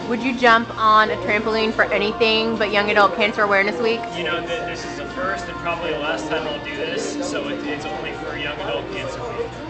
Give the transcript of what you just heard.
Would you jump on a trampoline for anything but Young Adult Cancer Awareness Week? You know, this is the first and probably the last time I'll do this, so it's only for Young Adult Cancer Week.